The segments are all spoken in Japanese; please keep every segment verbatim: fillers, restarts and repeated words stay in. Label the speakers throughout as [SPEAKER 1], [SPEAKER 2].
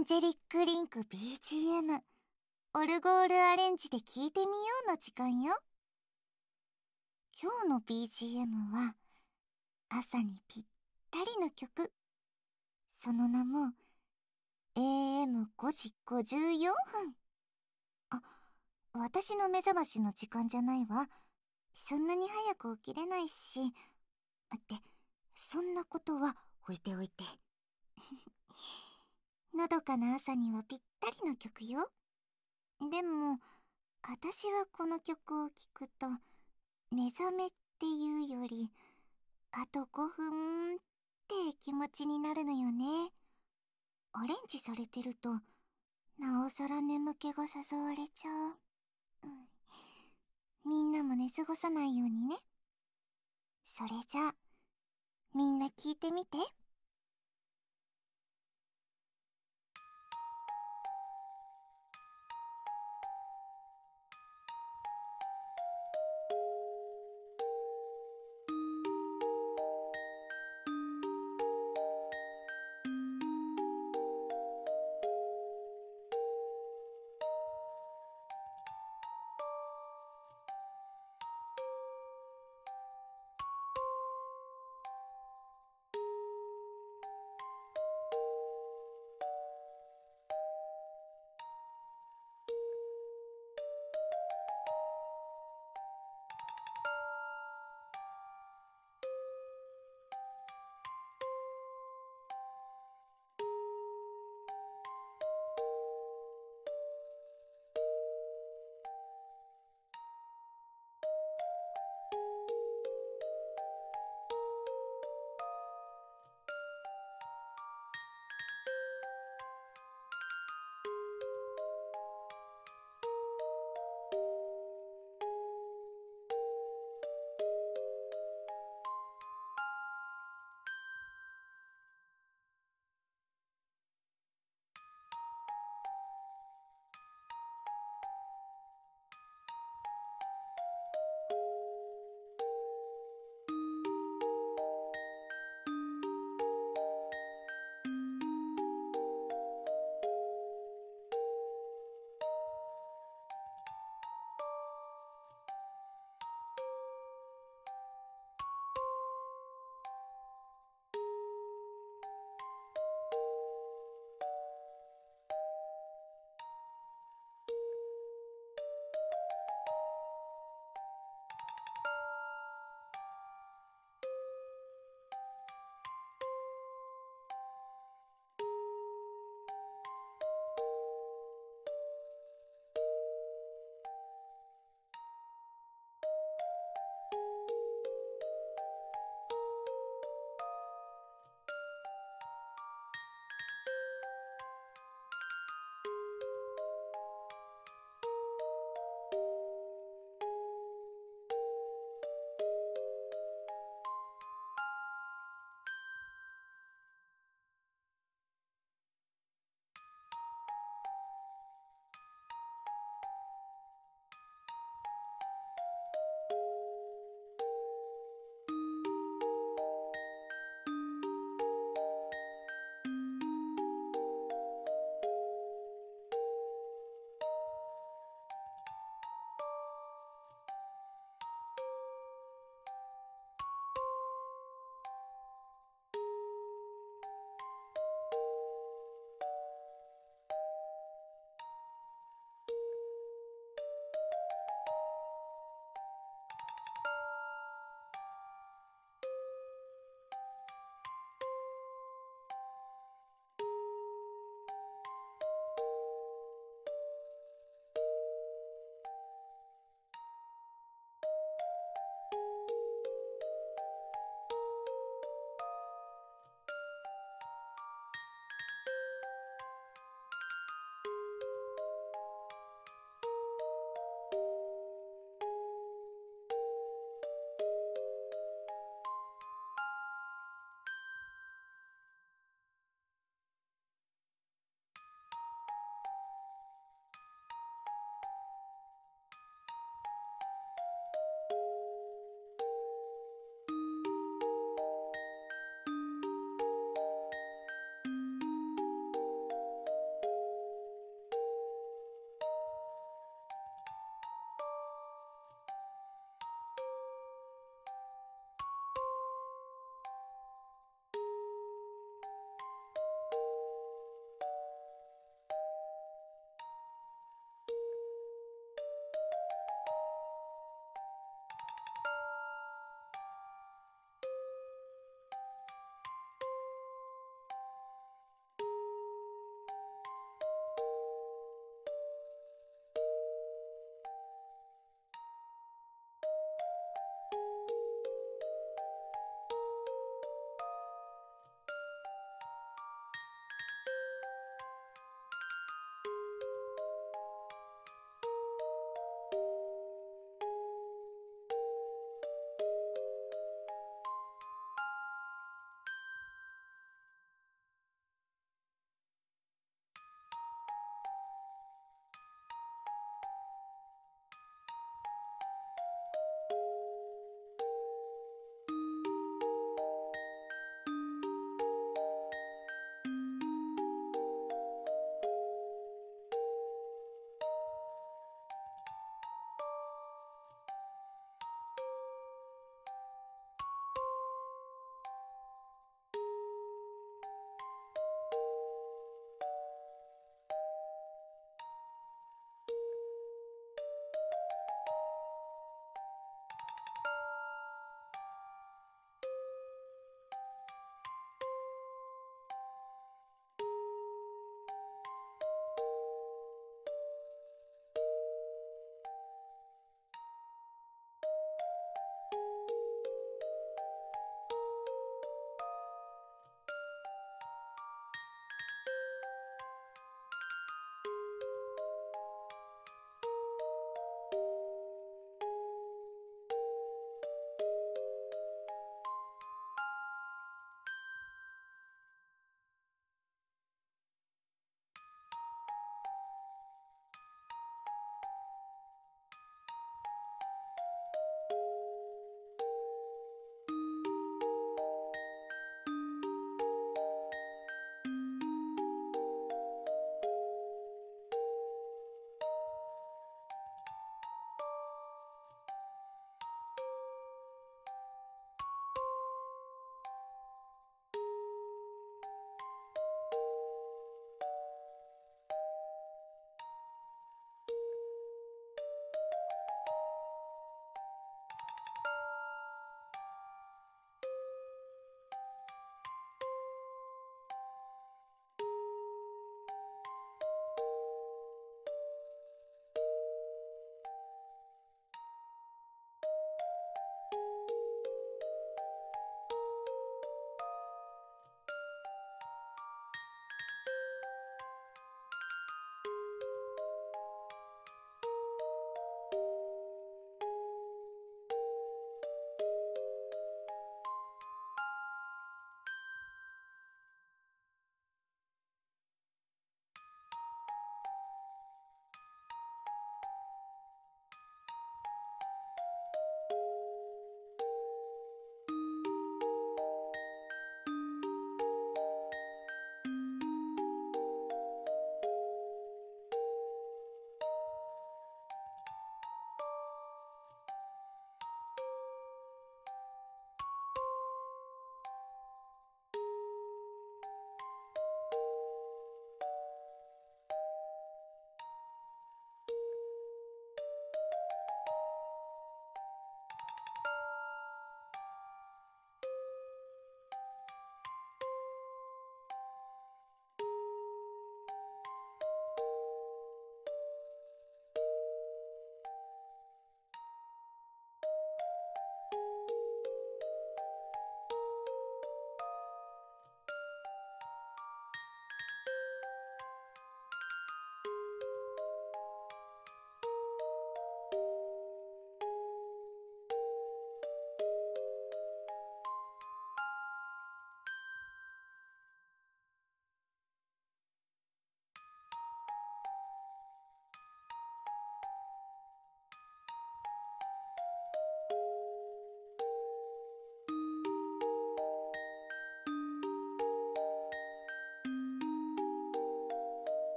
[SPEAKER 1] ンジェリックリンク ビージーエム オルゴールアレンジで聴いてみようの時間よ。今日の ビージーエム は朝にぴったりの曲。その名も エーエムご 時ごじゅうよんぷん。あ、私の目覚ましの時間じゃないわ。そんなに早く起きれないし。って、そんなことは置いておいて。のどかな朝にはぴったりの曲よ。でも、私はこの曲を聴くと、目覚めっていうより、あとごふんって気持ちになるのよね。アレンジされてると、なおさら眠気が誘われちゃう。うん、みんなも寝過ごさないようにね。それじゃあ、みんな聞いてみて。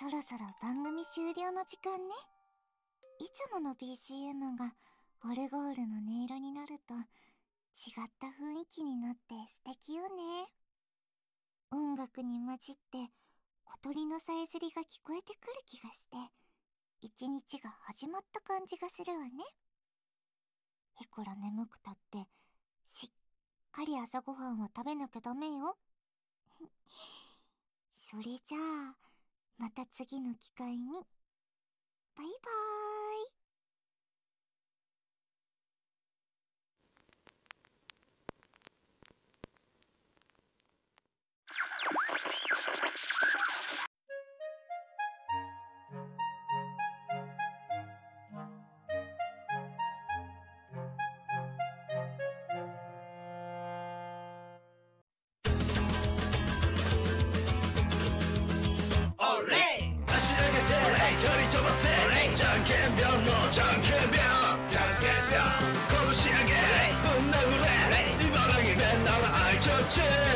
[SPEAKER 1] そろそろ番組終了の時間ね。いつもの ビージーエム がオルゴールの音色になると違った雰囲気になって素敵よね。音楽に混じって小鳥のさえずりが聞こえてくる気がして一日が始まった感じがするわね。いくら眠くたってしっかり朝ごはんは食べなきゃダメよ。それじゃあまた次の機会に。バイバーイ。
[SPEAKER 2] 拳上げぶん殴れ茨城弁なら愛ちょっち